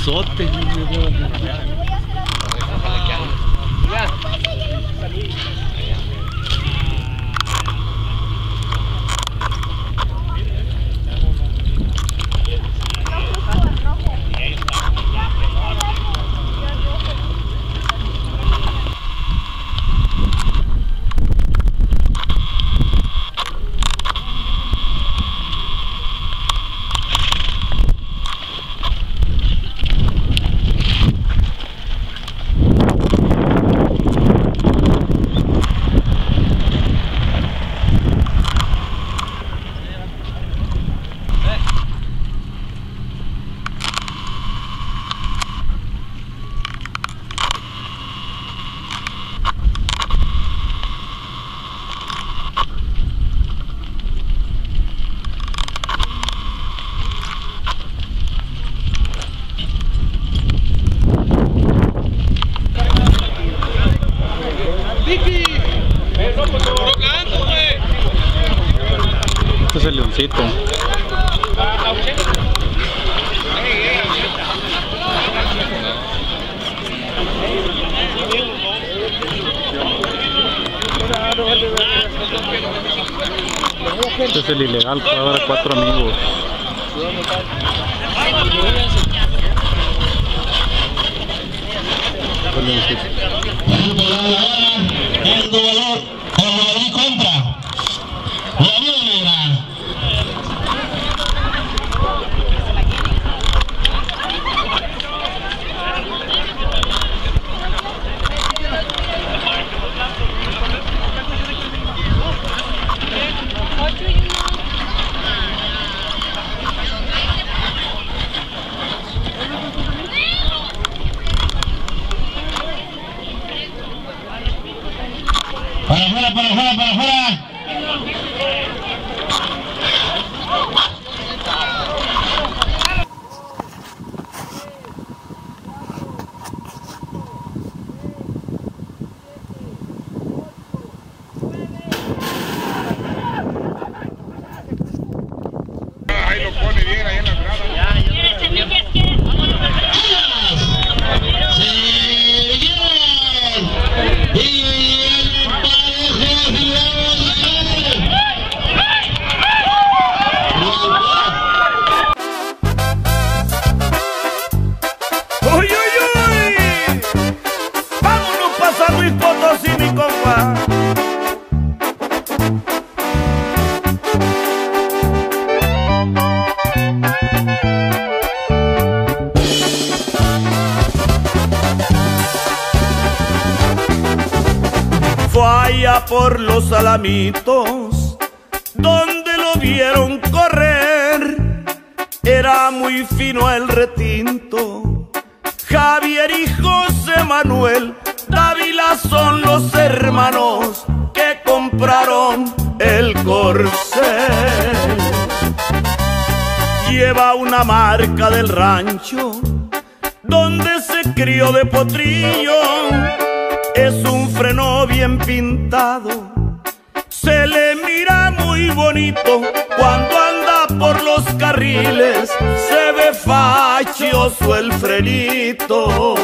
Buzote. Este es el leoncito. Este es el ilegal, puede haber 4 amigos. El leoncito. El valor, el Madrid compra. La viola. Para afuera, para afuera, para afuera. Ahí lo pone bien, ahí en la grada. ¿Quieres semillas? ¿Quieres? ¡Uy, uy, uy! ¡Vámonos pa' San Luis Potosí, mi compa! Fue allá por los Alamitos, donde lo vieron correr. Era muy fino el retinto. Javier y José Manuel Dávila son los hermanos que compraron el Corcel. Lleva una marca del rancho donde se crió de potrillo. Es un freno bien pintado, se le mira muy bonito. Cuando anda por los carriles se ve fachioso el frenito.